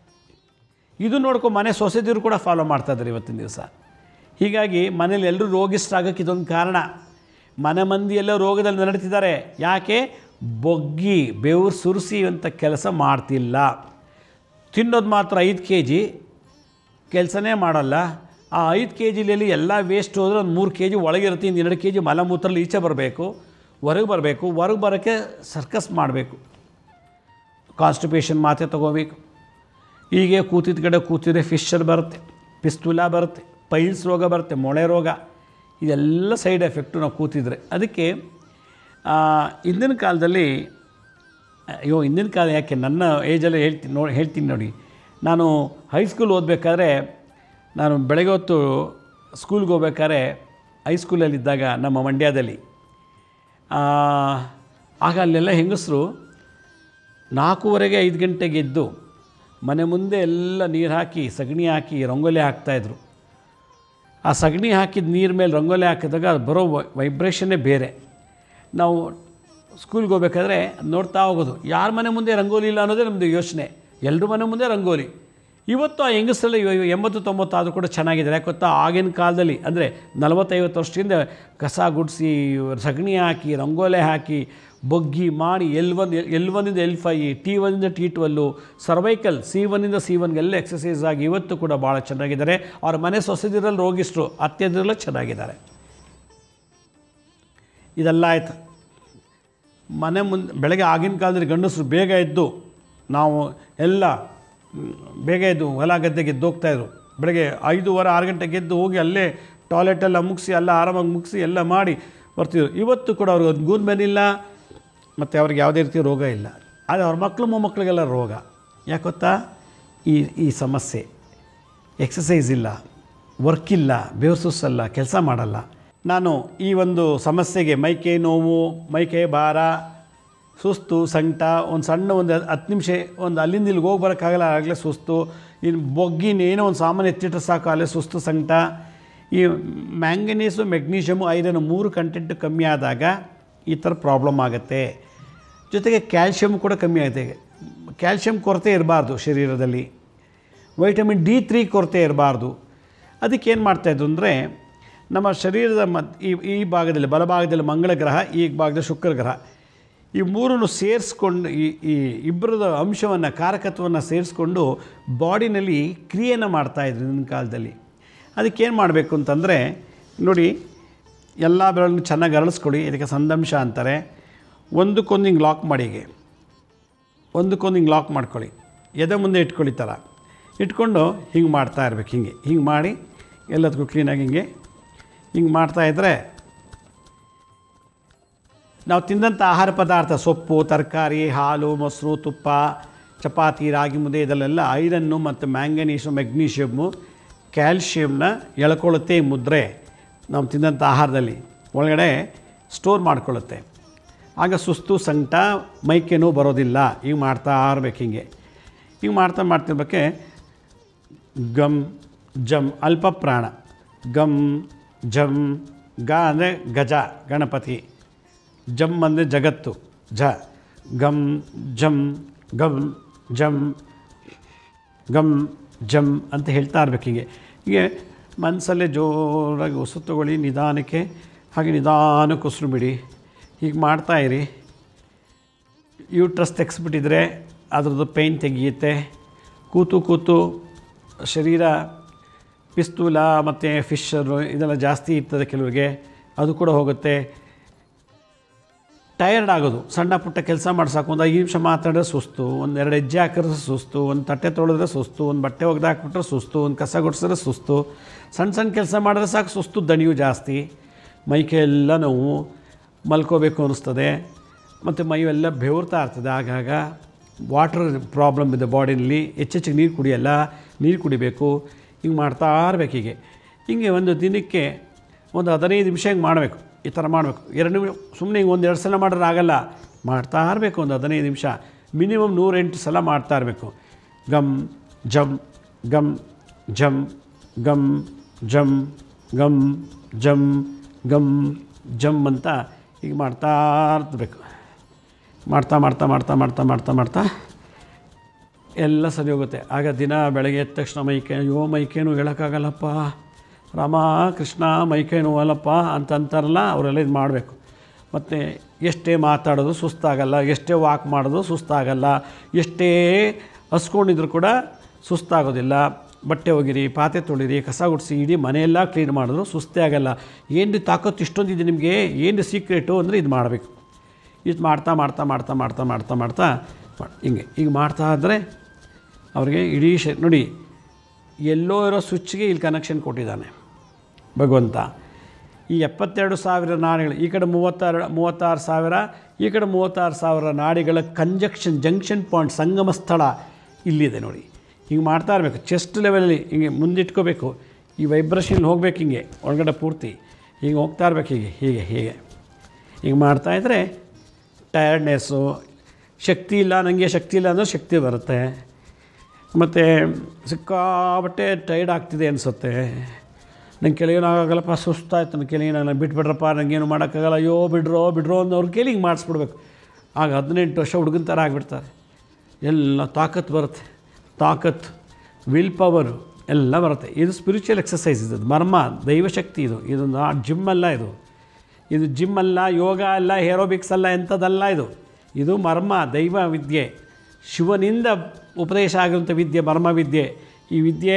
ಇದು ನೋಡ್ಕೊಂಡು ಮನೆ ಸೊಸೆದಿರು ಕೂಡ ಫಾಲೋ ಮಾಡ್ತಾಯಿದ್ದಾರೆ ಇವತ್ತಿನ ದಿವಸ. ಹೀಗಾಗಿ ಮನೇಲಿ ಎಲ್ಲರೂ ರೋಗಿಷ್ಟಾಗಕ್ಕೆ ಇದೊಂದು ಕಾರಣ. ಮನೆ ಮಂದಿ ಎಲ್ಲ ರೋಗದಲ್ಲಿ ನಡೀತಿದ್ದಾರೆ. ಯಾಕೆ? ಬೊಗ್ಗಿ ಬೆವರು ಸುರಿಸಿ ಅಂತ ಕೆಲಸ ಮಾಡ್ತಿಲ್ಲ. ತಿನ್ನೋದು ಮಾತ್ರ 5 kg, ಕೆಲಸನೇ ಮಾಡಲ್ಲ. ಆ 5 kgಲಿ ಎಲ್ಲ ವೇಸ್ಟ್ ಹೋದರೆ ಒಂದು 3 kg ಒಳಗಿರುತ್ತೆ. 2 kg ಮಲಮೂತ್ರದಲ್ಲಿ ಈಚೆ ಬರಬೇಕು, ಹೊರಗೆ ಬರಬೇಕು. ಹೊರಗೆ ಬರೋಕ್ಕೆ ಸರ್ಕಸ್ ಮಾಡಬೇಕು, ಕಾನ್ಸ್ಟಿಪೇಷನ್ ಮಾತ್ರೆ ತೊಗೋಬೇಕು. ಹೀಗೆ ಕೂತಿದ್ದ ಕಡೆ ಕೂತಿದ್ರೆ ಫಿಶರ್ ಬರುತ್ತೆ, ಪಿಸ್ತುಲಾ ಬರುತ್ತೆ, ಪೈಲ್ಸ್ ರೋಗ ಬರುತ್ತೆ, ಮೊಳೆ ರೋಗ. ಇದೆಲ್ಲ ಸೈಡ್ ಎಫೆಕ್ಟು ನಾವು ಕೂತಿದ್ರೆ. ಅದಕ್ಕೆ ಹಿಂದಿನ ಕಾಲದಲ್ಲಿ, ಅಯ್ಯೋ ಹಿಂದಿನ ಕಾಲ ಯಾಕೆ, ನನ್ನ ಏಜಲ್ಲೇ ಹೇಳ್ತೀನಿ ನೋಡಿ. ನಾನು ಹೈಸ್ಕೂಲ್ ಓದಬೇಕಾದ್ರೆ, ನಾನು ಬೆಳಗ್ಗೆ ಹೊತ್ತು ಸ್ಕೂಲ್ಗೆ ಹೋಗ್ಬೇಕಾದ್ರೆ ಹೈಸ್ಕೂಲಲ್ಲಿದ್ದಾಗ ನಮ್ಮ ಮಂಡ್ಯದಲ್ಲಿ, ಆಗ ಅಲ್ಲೆಲ್ಲ ಹೆಂಗಸರು 4:15 5 ಗಂಟೆಗೆ ಎದ್ದು ಮನೆ ಮುಂದೆ ಎಲ್ಲ ನೀರು ಹಾಕಿ ಸಗಣಿ ಹಾಕಿ ರಂಗೋಲಿ ಹಾಕ್ತಾಯಿದ್ರು. ಆ ಸಗಣಿ ಹಾಕಿದ ನೀರು ಮೇಲೆ ರಂಗೋಲಿ ಹಾಕಿದಾಗ ಅದು ಬರೋ ವೈಬ್ರೇಷನ್ನೇ ಬೇರೆ. ನಾವು ಸ್ಕೂಲ್ಗೆ ಹೋಗ್ಬೇಕಾದ್ರೆ ನೋಡ್ತಾ ಹೋಗೋದು, ಯಾರ ಮನೆ ಮುಂದೆ ರಂಗೋಲಿ ಇಲ್ಲ ಅನ್ನೋದೇ ನಮ್ಮದು ಯೋಚನೆ. ಎಲ್ಲರ ಮನೆ ಮುಂದೆ ರಂಗೋಲಿ. ಇವತ್ತು ಆ ಹೆಂಗಸರಲ್ಲಿ 80-90 ಆದರೂ ಕೂಡ ಚೆನ್ನಾಗಿದ್ದಾರೆ. ಯಾಕೆ ಗೊತ್ತಾ? ಆಗಿನ ಕಾಲದಲ್ಲಿ ಅಂದರೆ 40-50 ವರ್ಷದಿಂದ ಕಸ ಗುಡಿಸಿ ಸಗಣಿ ಹಾಕಿ ರಂಗೋಲೆ ಹಾಕಿ ಬೊಗ್ಗಿ ಮಾಡಿ L1 ಇಂದ L5, T1 ಇಂದ T12, ಸರ್ವೈಕಲ್ C1 ಇಂದ C1ಗೆಲ್ಲ ಎಕ್ಸಸೈಸ್ ಆಗಿ ಇವತ್ತು ಕೂಡ ಭಾಳ ಚೆನ್ನಾಗಿದ್ದಾರೆ. ಅವ್ರ ಮನೆ ಸೊಸೆದಿರಲ್ಲಿ ರೋಗಿಷ್ಟ್ರು, ಅತ್ತೆದಿರಲ್ಲ ಚೆನ್ನಾಗಿದ್ದಾರೆ. ಇದೆಲ್ಲ ಆಯ್ತು. ಮನೆ ಮುಂದೆ ಬೆಳಗ್ಗೆ ಆಗಿನ ಕಾಲದಲ್ಲಿ ಗಂಡಸರು ಬೇಗ ಎದ್ದು, ನಾವು ಎಲ್ಲ ಬೇಗ ಎದ್ದು ಹೊಲ ಗದ್ದೆಗೆ ಎದ್ದೋಗ್ತಾಯಿದ್ರು. ಬೆಳಗ್ಗೆ 5:15-6 ಗಂಟೆಗೆ ಎದ್ದು ಹೋಗಿ ಅಲ್ಲೇ ಟಾಯ್ಲೆಟೆಲ್ಲ ಮುಗಿಸಿ ಎಲ್ಲ ಆರಾಮಾಗಿ ಮುಗಿಸಿ ಎಲ್ಲ ಮಾಡಿ ಬರ್ತಿದ್ರು. ಇವತ್ತು ಕೂಡ ಅವ್ರಿಗೆ ಒಂದು ಗೂನ್ ಬೆನ್ನಿಲ್ಲ, ಮತ್ತು ಅವ್ರಿಗೆ ಯಾವುದೇ ರೀತಿ ರೋಗ ಇಲ್ಲ. ಆದರೆ ಅವ್ರ ಮಕ್ಕಳು ಮೊಮ್ಮಕ್ಕಳಿಗೆಲ್ಲ ರೋಗ. ಯಾಕೆ ಗೊತ್ತಾ? ಈ ಸಮಸ್ಯೆ. ಎಕ್ಸಸೈಸ್ ಇಲ್ಲ, ವರ್ಕ್ ಇಲ್ಲ, ಬೆವರು ಸುಸ್ಸಲ್ಲ, ಕೆಲಸ ಮಾಡಲ್ಲ. ನಾನು ಈ ಒಂದು ಸಮಸ್ಯೆಗೆ ಮೈಕೈ ನೋವು, ಮೈಕೈ ಭಾರ, ಸುಸ್ತು, ಸಂಕಟ, ಒಂದು ಸಣ್ಣ ಒಂದು 10 ನಿಮಿಷ ಒಂದು ಅಲ್ಲಿಂದ ಇಲ್ಲಿಗೆ ಹೋಗಿ ಬರೋಕ್ಕಾಗಲ್ಲ, ಆಗಲೇ ಸುಸ್ತು. ಇನ್ನು ಬೊಗ್ಗಿನ ಏನೋ ಒಂದು ಸಾಮಾನು ಎತ್ತಿಟ್ರೆ ಸಾಕು ಅಲ್ಲೇ ಸುಸ್ತು ಸಂಕಟ. ಈ ಮ್ಯಾಂಗನೀಸು, ಮೆಗ್ನೀಷಿಯಮು, ಐರನ್ 3 ಕಂಟೆಂಟ್ ಕಮ್ಮಿ ಆದಾಗ ಈ ಥರ ಪ್ರಾಬ್ಲಮ್ ಆಗುತ್ತೆ. ಜೊತೆಗೆ ಕ್ಯಾಲ್ಶಿಯಮ್ ಕೂಡ ಕಮ್ಮಿ ಆಗುತ್ತೆ. ಕ್ಯಾಲ್ಶಿಯಮ್ ಕೊರತೆ ಇರಬಾರ್ದು ಶರೀರದಲ್ಲಿ. ವೈಟಮಿನ್ D3 ಕೊರತೆ ಇರಬಾರ್ದು. ಅದಕ್ಕೇನು ಮಾಡ್ತಾಯಿದ್ರು ಅಂದರೆ, ನಮ್ಮ ಶರೀರದ ಈ ಭಾಗದಲ್ಲಿ, ಬಲಭಾಗದಲ್ಲಿ ಮಂಗಳ ಗ್ರಹ, ಈ ಭಾಗದಲ್ಲಿ ಶುಕ್ರ ಗ್ರಹ, ಈ ಮೂರನ್ನು ಸೇರಿಸ್ಕೊಂಡು ಈ ಇಬ್ಬರದ ಅಂಶವನ್ನು, ಕಾರಕತ್ವವನ್ನು ಸೇರಿಸ್ಕೊಂಡು ಬಾಡಿನಲ್ಲಿ ಕ್ರಿಯೆಯನ್ನು ಮಾಡ್ತಾಯಿದ್ರು ಇಂದಿನ ಕಾಲದಲ್ಲಿ. ಅದಕ್ಕೇನು ಮಾಡಬೇಕು ಅಂತಂದರೆ, ನೋಡಿ, ಎಲ್ಲ ಬೆರಳನ್ನು ಚೆನ್ನಾಗಿ ಅರಳಿಸ್ಕೊಡಿ. ಇದಕ್ಕೆ ಸಂದಂಶ ಅಂತಾರೆ. ಒಂದಕ್ಕೊಂದು ಹಿಂಗೆ ಲಾಕ್ ಮಾಡಿ, ಹೀಗೆ ಒಂದಕ್ಕೊಂದು ಹಿಂಗೆ ಲಾಕ್ ಮಾಡ್ಕೊಳ್ಳಿ, ಎದೆ ಮುಂದೆ ಇಟ್ಕೊಳ್ಳಿ ಥರ ಇಟ್ಕೊಂಡು ಹಿಂಗೆ ಮಾಡ್ತಾ ಇರ್ಬೇಕು. ಹಿಂಗೆ ಮಾಡಿ ಎಲ್ಲದಕ್ಕೂ ಕ್ಲೀನಾಗಿ ಹಿಂಗೆ ಮಾಡ್ತಾಯಿದ್ರೆ ನಾವು ತಿಂದಂಥ ಆಹಾರ ಪದಾರ್ಥ, ಸೊಪ್ಪು, ತರಕಾರಿ, ಹಾಲು, ಮೊಸರು, ತುಪ್ಪ, ಚಪಾತಿ, ರಾಗಿ ಮುದ್ದೆ, ಇದರಲ್ಲೆಲ್ಲ ಐರನ್ನು ಮತ್ತು ಮ್ಯಾಂಗನೀಸು, ಮೆಗ್ನೀಷಿಯಮ್ಮು, ಕ್ಯಾಲ್ಶಿಯಮ್ನ ಎಳ್ಕೊಳ್ಳುತ್ತೆ. ಈ ಮುದ್ರೆ ನಾವು ತಿಂದಂಥ ಆಹಾರದಲ್ಲಿ ಒಳಗಡೆ ಸ್ಟೋರ್ ಮಾಡ್ಕೊಳ್ಳುತ್ತೆ. ಆಗ ಸುಸ್ತು, ಸಂಕಟ, ಮೈಕೆ ನೋವು ಬರೋದಿಲ್ಲ. ಹಿಂಗೆ ಮಾಡ್ತಾ ಇರ್ಬೇಕು. ಹಿಂಗೆ ಮಾಡ್ತಿರ್ಬೇಕೆ ಗಮ್ ಜಮ್ ಅಲ್ಪ ಪ್ರಾಣ, ಗಮ್ ಜಮ್, ಗ ಅಂದರೆ ಗಜ ಗಣಪತಿ, ಜಮ್ ಅಂದರೆ ಜಗತ್ತು, ಜ, ಗಮ್ ಜಮ್ ಗಮ್ ಜಮ್ ಗಮ್ ಜಮ್ ಅಂತ ಹೇಳ್ತಾ ಇರ್ಬೇಕು. ಹೀಗೆ ಮನಸ್ಸಲ್ಲೇ ಜೋರಾಗಿ ಉಸಿರು ತಗೊಳ್ಳಿ, ನಿಧಾನಕ್ಕೆ, ಹಾಗೆ ನಿಧಾನಕ್ಕೆ ಉಸಿರು ಬಿಡಿ. ಹೀಗೆ ಮಾಡ್ತಾಯಿರಿ. ಯೂಟ್ರಸ್ ತೆಗೆಸ್ಬಿಟ್ಟಿದ್ರೆ ಅದರದ್ದು ಪೇಯ್ನ್ ತೆಗೆಯುತ್ತೆ. ಕೂತು ಶರೀರ ಪಿಸ್ತೂಲ ಮತ್ತು ಫಿಶರು ಇದೆಲ್ಲ ಜಾಸ್ತಿ ಇರ್ತದೆ ಕೆಲವರಿಗೆ, ಅದು ಕೂಡ ಹೋಗುತ್ತೆ. ಟಯರ್ಡ್ ಆಗೋದು, ಸಣ್ಣ ಪುಟ್ಟ ಕೆಲಸ ಮಾಡ್ಸಾಕು, ಒಂದು 5 ನಿಮಿಷ ಮಾತಾಡಿದ್ರೆ ಸುಸ್ತು, ಒಂದು 2 ಹೆಜ್ಜೆ ಹಾಕಿದ್ರೆ ಸುಸ್ತು, ಒಂದು ತಟ್ಟೆ ತೊಳೆದ್ರೆ ಸುಸ್ತು, ಒಂದು ಬಟ್ಟೆ ಒಗೆದು ಹಾಕ್ಬಿಟ್ರೆ ಸುಸ್ತು, ಒಂದು ಕಸ ಗುಡಿಸಿದ್ರೆ ಸುಸ್ತು, ಸಣ್ಣ ಕೆಲಸ ಮಾಡಿದ್ರೆ ಸಾಕು ಸುಸ್ತು, ದಣಿಯು ಜಾಸ್ತಿ, ಮೈಕೈ ಎಲ್ಲ ನೋವು, ಮಲ್ಕೋಬೇಕು ಅನ್ನಿಸ್ತದೆ, ಮತ್ತು ಮೈಯೆಲ್ಲ ಬೆವರ್ತಾ ಇರ್ತದೆ. ಆಗಾಗ ವಾಟರ್ ಪ್ರಾಬ್ಲಮ್ ಇದೆ ಬಾಡಿನಲ್ಲಿ, ಹೆಚ್ಚೆಚ್ಚಿಗೆ ನೀರು ಕುಡಿಯಲ್ಲ, ನೀರು ಕುಡಿಬೇಕು. ಹಿಂಗೆ ಮಾಡ್ತಾ ಇರ್ಬೇಕು. ಹಿಂಗೆ ಒಂದು ದಿನಕ್ಕೆ ಒಂದು 15 ನಿಮಿಷ ಹಿಂಗೆ ಮಾಡಬೇಕು. ಈ ಥರ ಮಾಡಬೇಕು. 2 ನಿಮಿಷ ಸುಮ್ಮನೆ ಹಿಂಗೆ 1-2 ಸಲ ಮಾಡಿದ್ರೆ ಆಗಲ್ಲ, ಮಾಡ್ತಾ ಇರಬೇಕು. ಒಂದು 15 ನಿಮಿಷ ಮಿನಿಮಮ್ 108 ಸಲ ಮಾಡ್ತಾ ಇರಬೇಕು. ಗಮ್ ಜಮ್ ಗಮ್ ಜಮ್ ಗಮ್ ಜಮ್ ಗಮ್ ಜಮ್ ಗಮ್ ಜಮ್ ಅಂತ ಹೀಗೆ ಮಾಡ್ತಾ ಇರಬೇಕು. ಮಾಡ್ತಾ ಎಲ್ಲ ಸರಿ ಹೋಗುತ್ತೆ. ಆಗ ದಿನ ಬೆಳಗ್ಗೆ ಎದ್ದ ತಕ್ಷಣ ಮೈಕೇನು ಹೇಳೋಕ್ಕಾಗಲ್ಲಪ್ಪ, ರಾಮ ಕೃಷ್ಣ ಮೈಕೈ ನೋವಲ್ಲಪ್ಪ ಅಂತಾರಲ್ಲ, ಅವರೆಲ್ಲ ಇದು ಮಾಡಬೇಕು. ಮತ್ತು ಎಷ್ಟೇ ಮಾತಾಡೋದು ಸುಸ್ತಾಗಲ್ಲ, ಎಷ್ಟೇ ವಾಕ್ ಮಾಡೋದು ಸುಸ್ತಾಗಲ್ಲ, ಎಷ್ಟೇ ಹಸ್ಕೊಂಡಿದ್ರು ಕೂಡ ಸುಸ್ತಾಗೋದಿಲ್ಲ. ಬಟ್ಟೆ ಒಗಿರಿ, ಪಾತ್ರೆ ತೊಳಿರಿ, ಕಸ ಗುಡಿಸಿ, ಇಡೀ ಮನೆಯೆಲ್ಲ ಕ್ಲೀನ್ ಮಾಡಿದ್ರು ಸುಸ್ತೇ ಆಗಲ್ಲ. ಏನು ತಾಕತ್ತು ಇಷ್ಟೊಂದಿದೆ ನಿಮಗೆ, ಏನು ಸೀಕ್ರೆಟು ಅಂದರೆ ಇದು ಮಾಡಬೇಕು. ಇದು ಮಾಡ್ತಾ ಹಿಂಗೆ ಮಾಡ್ತಾ ಇದ್ದರೆ ಅವ್ರಿಗೆ ಇಡೀ ನೋಡಿ, ಎಲ್ಲೋ ಇರೋ ಸ್ವಿಚ್ಗೆ ಇಲ್ಲಿ ಕನೆಕ್ಷನ್ ಕೊಟ್ಟಿದ್ದಾನೆ ಭಗವಂತ. ಈ 72,000 ನಾಡಿಗಳು, ಈ ಕಡೆ 36,000, ಈ ಕಡೆ 36,000 ನಾಡಿಗಳ ಜಂಕ್ಷನ್ ಪಾಯಿಂಟ್, ಸಂಗಮ ಸ್ಥಳ ಇಲ್ಲಿದೆ ನೋಡಿ. ಹಿಂಗೆ ಮಾಡ್ತಾ ಇರಬೇಕು. ಚೆಸ್ಟ್ ಲೆವೆಲಲ್ಲಿ ಹಿಂಗೆ ಮುಂದಿಟ್ಕೋಬೇಕು. ಈ ವೈಬ್ರೇಷನ್ ಹೋಗ್ಬೇಕು, ಹಿಂಗೆ ಒಳಗಡೆ ಪೂರ್ತಿ ಹಿಂಗೆ ಹೋಗ್ತಾ ಇರ್ಬೇಕು. ಹೀಗೆ ಮಾಡ್ತಾಯಿದ್ರೆ ಟಯರ್ಡ್ನೆಸ್ಸು, ಶಕ್ತಿ ಇಲ್ಲ ಅಂದರೆ ಶಕ್ತಿ ಬರುತ್ತೆ. ಮತ್ತು ಸಿಕ್ಕಾಬಟ್ಟೆ ಟೈರ್ಡ್ ಆಗ್ತಿದೆ ಅನಿಸುತ್ತೆ. ನಂಗೆ ಕೆಲಗೇನಾಗಲ್ಲಪ್ಪ, ಸುಸ್ತಾಯ್ತು, ನನ್ನ ಕೆಲಗೇನಾಗಲ್ಲ, ಬಿಟ್ಬಿಡ್ರಪ್ಪ, ನನಗೇನು ಮಾಡೋಕ್ಕಾಗಲ್ಲ, ಅಯ್ಯೋ ಬಿಡ್ರೋ ಅನ್ನೋರು ಕೇಳಿ ಹಿಂಗೆ ಮಾಡಿಸ್ಬಿಡ್ಬೇಕು. ಆಗ 18 ವರ್ಷ ಹುಡುಗನ ಥರ ಆಗಿಬಿಡ್ತಾರೆ. ಎಲ್ಲ ತಾಕತ್ತು ಬರುತ್ತೆ, ವಿಲ್ ಪವರು ಎಲ್ಲ ಬರುತ್ತೆ. ಇದು ಸ್ಪಿರಿಚುವಲ್ ಎಕ್ಸಸೈಸ್, ಇದು ಮರ್ಮ, ದೈವಶಕ್ತಿ. ಇದು ಜಿಮ್ ಅಲ್ಲ, ಇದು ಜಿಮ್ ಅಲ್ಲ, ಯೋಗ ಅಲ್ಲ, ಏರೋಬಿಕ್ಸ್ ಅಲ್ಲ, ಎಂಥದ್ದಲ್ಲ. ಇದು ಮರ್ಮ, ದೈವ ವಿದ್ಯೆ, ಶಿವನಿಂದ ಉಪದೇಶ ಆಗಿರುವಂಥ ವಿದ್ಯೆ, ಮರ್ಮ ವಿದ್ಯೆ. ಈ ವಿದ್ಯೆ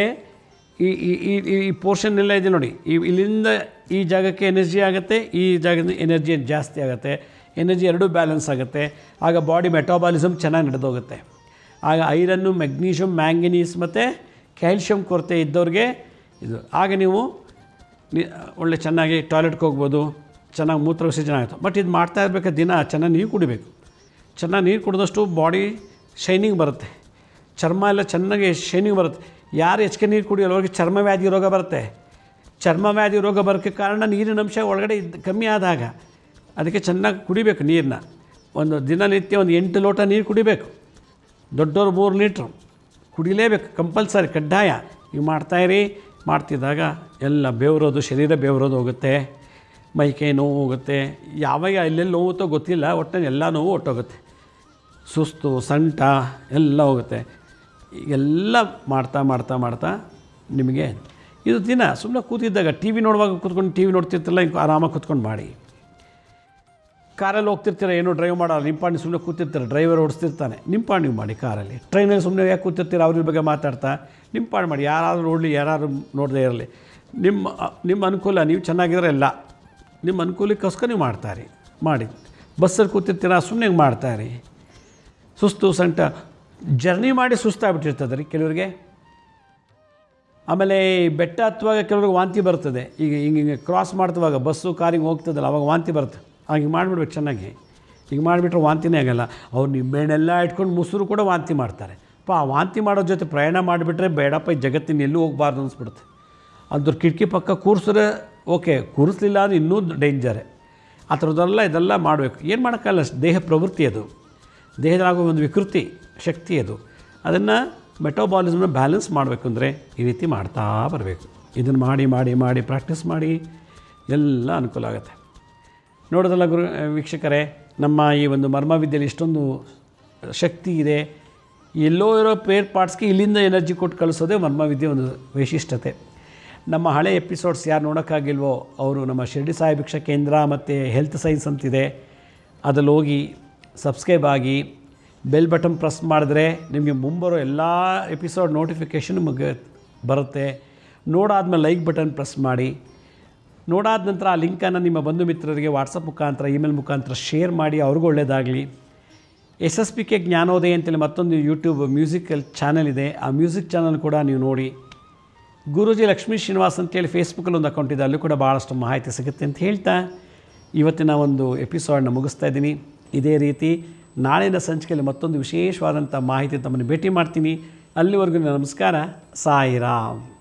ಈ ಪೋರ್ಷನ್ ಎಲ್ಲ ಇದೆ ನೋಡಿ. ಇಲ್ಲಿಂದ ಈ ಜಾಗಕ್ಕೆ ಎನರ್ಜಿ ಆಗುತ್ತೆ, ಈ ಜಾಗದಿಂದ ಎನರ್ಜಿ ಜಾಸ್ತಿ ಆಗುತ್ತೆ, ಎನರ್ಜಿ ಎರಡೂ ಬ್ಯಾಲೆನ್ಸ್ ಆಗುತ್ತೆ. ಆಗ ಬಾಡಿ ಮೆಟಾಬಾಲಿಸಮ್ ಚೆನ್ನಾಗಿ ನಡೆದೋಗುತ್ತೆ. ಆಗ ಐರನ್ನು, ಮೆಗ್ನೀಷಿಯಮ್, ಮ್ಯಾಂಗನೀಸ್ ಮತ್ತು ಕ್ಯಾಲ್ಶಿಯಮ್ ಕೊರತೆ ಇದ್ದವ್ರಿಗೆ ಇದು. ಆಗ ನೀವು ಒಳ್ಳೆ ಚೆನ್ನಾಗಿ ಟಾಯ್ಲೆಟ್ಗೆ ಹೋಗ್ಬೋದು, ಚೆನ್ನಾಗಿ ಮೂತ್ರ ವಿಸರ್ಜನೆ ಆಗುತ್ತೆ. ಬಟ್ ಇದು ಮಾಡ್ತಾ ಇರಬೇಕಾದ್ರೆ ದಿನ ಚೆನ್ನಾಗಿ ನೀರು ಕುಡಿಬೇಕು. ಚೆನ್ನಾಗಿ ನೀರು ಕುಡಿದಷ್ಟು ಬಾಡಿ ಶೈನಿಂಗ್ ಬರುತ್ತೆ, ಚರ್ಮ ಎಲ್ಲ ಚೆನ್ನಾಗಿ ಶೈನಿಂಗ್ ಬರುತ್ತೆ. ಯಾರು ಹೆಚ್ಚಿಗೆ ನೀರು ಕುಡಿಯೋಲ್ಲ ಅವ್ರಿಗೆ ಚರ್ಮವ್ಯಾಧಿ ರೋಗ ಬರುತ್ತೆ. ಚರ್ಮವ್ಯಾಧಿ ರೋಗ ಬರೋಕ್ಕೆ ಕಾರಣ ನೀರಿನ ಅಂಶ ಒಳಗಡೆ ಕಮ್ಮಿ ಆದಾಗ. ಅದಕ್ಕೆ ಚೆನ್ನಾಗಿ ಕುಡಿಬೇಕು ನೀರನ್ನ. ಒಂದು ದಿನನಿತ್ಯ 8 ಲೋಟ ನೀರು ಕುಡಿಬೇಕು. ದೊಡ್ಡವರು 3 ಲೀಟ್ರು ಕುಡಿಲೇಬೇಕು, ಕಂಪಲ್ಸರಿ, ಕಡ್ಡಾಯ. ನೀವು ಮಾಡ್ತಾಯಿರಿ. ಮಾಡ್ತಿದ್ದಾಗ ಎಲ್ಲ ಬೆವರೋದು, ಶರೀರ ಬೆವರೋದು ಹೋಗುತ್ತೆ, ಮೈಕೈ ನೋವು ಹೋಗುತ್ತೆ. ಯಾವಾಗ ಎಲ್ಲೆಲ್ಲಿ ನೋವುತ್ತೋ ಗೊತ್ತಿಲ್ಲ, ಒಟ್ಟಿನಲ್ಲಿ ಎಲ್ಲ ನೋವು ಹೊಟ್ಟೋಗುತ್ತೆ. ಸುಸ್ತು, ಸಂಟ ಎಲ್ಲ ಹೋಗುತ್ತೆ. ಎಲ್ಲ ಮಾಡ್ತಾ ಮಾಡ್ತಾ ಮಾಡ್ತಾ ನಿಮಗೆ ಇದು ದಿನ ಸುಮ್ಮನೆ ಕೂತಿದ್ದಾಗ ಟಿ ವಿ ನೋಡುವಾಗ ಕೂತ್ಕೊಂಡು ಟಿ ವಿ ನೋಡ್ತಿರ್ತಿಲ್ಲ, ಹಿಂಗೆ ಆರಾಮಾಗಿ ಕೂತ್ಕೊಂಡು ಮಾಡಿ. ಕಾರಲ್ಲಿ ಹೋಗ್ತಿರ್ತೀರ, ಏನೋ ಡ್ರೈವ್ ಮಾಡೋಲ್ಲ, ನಿಂಪಾಣಿ ಸುಮ್ಮನೆ ಕೂತಿರ್ತಾರೆ, ಡ್ರೈವರ್ ಓಡಿಸ್ತಿರ್ತಾನೆ, ನಿಂಪಾಣಿ ನೀವು ಮಾಡಿ. ಕಾರಲ್ಲಿ ಟ್ರೈನಲ್ಲಿ ಸುಮ್ಮನೆ ಯಾಕೆ ಕೂತಿರ್ತೀರ, ಅವ್ರ ಬಗ್ಗೆ ಮಾತಾಡ್ತಾ ನಿಂಪಾಣಿ ಮಾಡಿ. ಯಾರಾದರೂ ನೋಡಲಿ, ಯಾರು ನೋಡದೇ ಇರಲಿ, ನಿಮ್ಮ ಅನುಕೂಲ, ನೀವು ಚೆನ್ನಾಗಿದ್ರೆ ಎಲ್ಲ ನಿಮ್ಮ ಅನುಕೂಲಕ್ಕೋಸ್ಕರ ನೀವು ಮಾಡ್ತಾಯಿರಿ. ಮಾಡಿ. ಬಸ್ಸಲ್ಲಿ ಕೂತಿರ್ತೀರ, ಸುಮ್ಮನೆ ಮಾಡ್ತಾಯಿರಿ. ಸುಸ್ತು ಸಂಟ ಜರ್ನಿ ಮಾಡಿ ಸುಸ್ತಾಗ್ಬಿಟ್ಟಿರ್ತದೆ ರೀ ಕೆಲವರಿಗೆ. ಆಮೇಲೆ ಬೆಟ್ಟ ಹತ್ತುವಾಗ ಕೆಲವ್ರಿಗೆ ವಾಂತಿ ಬರ್ತದೆ. ಈಗ ಹಿಂಗೆ ಕ್ರಾಸ್ ಮಾಡ್ತುವಾಗ ಬಸ್ಸು ಕಾರಿಗೆ ಹೋಗ್ತದಲ್ಲ, ಅವಾಗ ವಾಂತಿ ಬರುತ್ತೆ. ಹಾಗೆ ಮಾಡಿಬಿಡ್ಬೇಕು ಚೆನ್ನಾಗಿ. ಈಗ ಮಾಡಿಬಿಟ್ರೆ ವಾಂತಿನೇ ಆಗಲ್ಲ. ಅವ್ರು ನಿಂಬೆಹಣ್ಣೆಲ್ಲ ಇಟ್ಕೊಂಡು ಮೊಸರು ಕೂಡ ವಾಂತಿ ಮಾಡ್ತಾರೆ. ವಾಂತಿ ಮಾಡೋ ಜೊತೆ ಪ್ರಯಾಣ ಮಾಡಿಬಿಟ್ರೆ ಬೇಡಪ್ಪ, ಈ ಜಗತ್ತಿನ ಎಲ್ಲೂ ಹೋಗಬಾರ್ದು ಅನಿಸ್ಬಿಡುತ್ತೆ. ಅಂದ್ರ ಕಿಟಕಿ ಪಕ್ಕ ಕೂರಿಸಿದ್ರೆ ಓಕೆ, ಕೂರಿಸ್ಲಿಲ್ಲ ಅಂದರೆ ಇನ್ನೂ ಡೇಂಜರೇ. ಆ ಥರದ್ದೆಲ್ಲ ಇದೆಲ್ಲ ಮಾಡಬೇಕು. ಏನು ಮಾಡೋಕ್ಕಲ್ಲ, ದೇಹ ಪ್ರವೃತ್ತಿ ಅದು, ದೇಹದಾಗೋ ಒಂದು ವಿಕೃತಿ ಶಕ್ತಿ ಅದು. ಅದನ್ನು ಮೆಟೋಬಾಲಿಸಮ್ನ ಬ್ಯಾಲೆನ್ಸ್ ಮಾಡಬೇಕು ಅಂದರೆ ಈ ರೀತಿ ಮಾಡ್ತಾ ಬರಬೇಕು. ಇದನ್ನು ಮಾಡಿ ಮಾಡಿ ಮಾಡಿ ಪ್ರಾಕ್ಟೀಸ್ ಮಾಡಿ ಎಲ್ಲ ಅನುಕೂಲ ಆಗುತ್ತೆ. ನೋಡೋದಲ್ಲ ವೀಕ್ಷಕರೇ, ನಮ್ಮ ಈ ಒಂದು ಮರ್ಮವಿದ್ಯೆಯಲ್ಲಿ ಇಷ್ಟೊಂದು ಶಕ್ತಿ ಇದೆ. ಎಲ್ಲೋ ಇರೋ ಪೇರ್ ಪಾರ್ಟ್ಸ್ಗೆ ಇಲ್ಲಿಂದ ಎನರ್ಜಿ ಕೊಟ್ಟು ಕಳಿಸೋದೇ ಮರ್ಮವಿದ್ಯೆ ಒಂದು ವೈಶಿಷ್ಟ್ಯತೆ. ನಮ್ಮ ಹಳೆ ಎಪಿಸೋಡ್ಸ್ ಯಾರು ನೋಡೋಕ್ಕಾಗಿಲ್ವೋ ಅವರು ನಮ್ಮ ಶಿರ್ಡಿ ಸಾಯಿ ಭಿಕ್ಷಾ ಕೇಂದ್ರ ಮತ್ತು ಹೆಲ್ತ್ ಸೈನ್ಸ್ ಅಂತಿದೆ, ಅದಲ್ಲಿ ಹೋಗಿ ಸಬ್ಸ್ಕ್ರೈಬ್ ಆಗಿ ಬೆಲ್ ಬಟನ್ ಪ್ರೆಸ್ ಮಾಡಿದ್ರೆ ನಿಮಗೆ ಮುಂಬರೋ ಎಲ್ಲ ಎಪಿಸೋಡ್ ನೋಟಿಫಿಕೇಷನ್ ನಿಮಗೆ ಬರುತ್ತೆ. ನೋಡಾದ್ಮೇಲೆ ಲೈಕ್ ಬಟನ್ ಪ್ರೆಸ್ ಮಾಡಿ. ನೋಡಾದ ನಂತರ ಆ ಲಿಂಕನ್ನು ನಿಮ್ಮ ಬಂಧು ಮಿತ್ರರಿಗೆ ವಾಟ್ಸಪ್ ಮುಖಾಂತರ, ಇಮೇಲ್ ಮುಖಾಂತರ ಶೇರ್ ಮಾಡಿ, ಅವ್ರಿಗೂ ಒಳ್ಳೆಯದಾಗಲಿ. SSPK ಜ್ಞಾನೋದಯ ಅಂತೇಳಿ ಮತ್ತೊಂದು ಯೂಟ್ಯೂಬ್ ಮ್ಯೂಸಿಕಲ್ ಚಾನಲ್ ಇದೆ, ಆ ಮ್ಯೂಸಿಕ್ ಚಾನಲ್ ಕೂಡ ನೀವು ನೋಡಿ. ಗುರೂಜಿ ಲಕ್ಷ್ಮೀ ಶ್ರೀನಿವಾಸ್ ಅಂತೇಳಿ ಫೇಸ್ಬುಕ್ಕಲ್ಲಿ ಒಂದು ಅಕೌಂಟ್ ಇದೆ, ಅಲ್ಲೂ ಕೂಡ ಭಾಳಷ್ಟು ಮಾಹಿತಿ ಸಿಗುತ್ತೆ ಅಂತ ಹೇಳ್ತಾ ಇವತ್ತಿನ ಒಂದು ಎಪಿಸೋಡನ್ನ ಮುಗಿಸ್ತಾ ಇದ್ದೀನಿ. ಇದೇ ರೀತಿ ನಾಳಿನ ಸಂಚಿಕೆಯಲ್ಲಿ ಮತ್ತೊಂದು ವಿಶೇಷವಾದಂಥ ಮಾಹಿತಿ ತಮ್ಮನ್ನು ಭೇಟಿ ಮಾಡ್ತೀನಿ. ಅಲ್ಲಿವರೆಗೂ ನಮಸ್ಕಾರ. ಸಾಯಿರಾಮ್.